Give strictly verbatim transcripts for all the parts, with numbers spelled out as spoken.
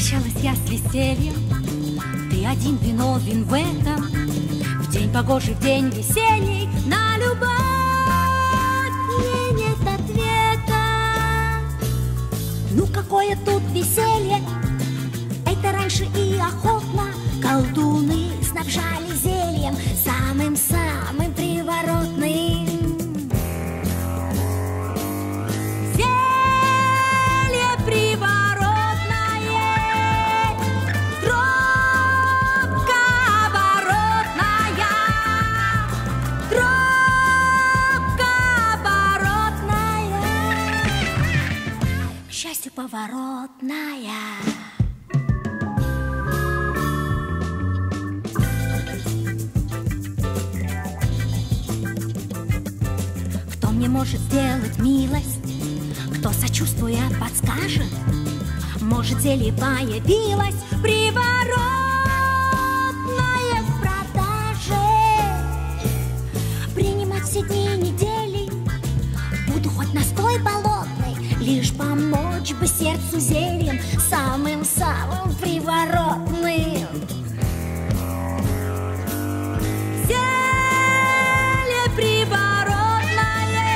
Прощалась я с весельем, ты один виновен в этом. В день погожий, в день весельей, на любовь мне нет ответа. Ну какое тут веселье, это раньше и охотно колдуны снабжали зельем самым-самым приворотным. Поворотная. Кто мне может сделать милость, кто, сочувствуя, подскажет? Может, зелье появилось приворотное в продаже. Принимать все дни недели буду хоть настой болотный, лишь помочь бы сердцу зельем самым-самым приворотным. Зелье приворотное,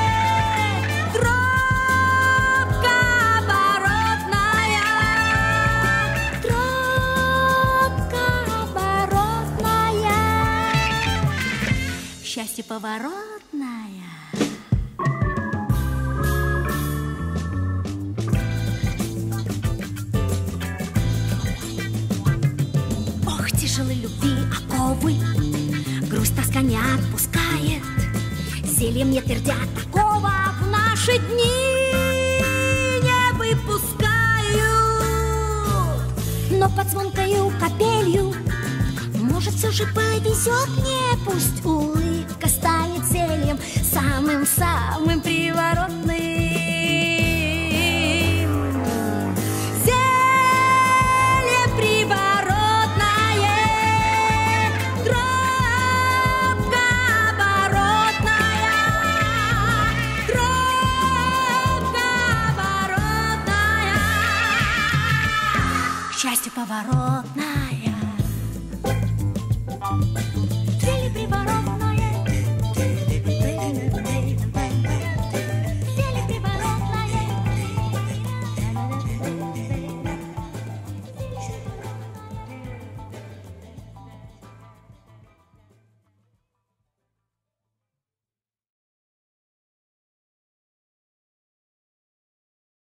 тропка оборотная, тропка оборотная, счастье поворотное. Тяжелой любви оковы, грусть тоска не отпускает. Зелье мне твердят, такого в наши дни не выпускают. Но под звонкою капелью, может, все же повезет мне. Пусть улыбка станет зельем самым-самым приворотным. Счастье поворотное.